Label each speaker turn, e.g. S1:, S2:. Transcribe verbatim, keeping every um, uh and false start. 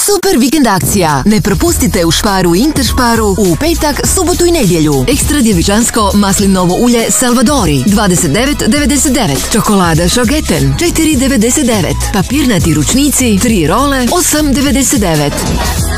S1: Super vikend akcija. Ne propustite u Sparu i Interšparu u petak, subotu i nedjelju. Ekstra djevičansko maslinovo ulje Salvadori dvadeset devet devedeset devet. Čokolada Šogeten četiri devedeset devet. Papirnati ručnici tri role osam devedeset devet.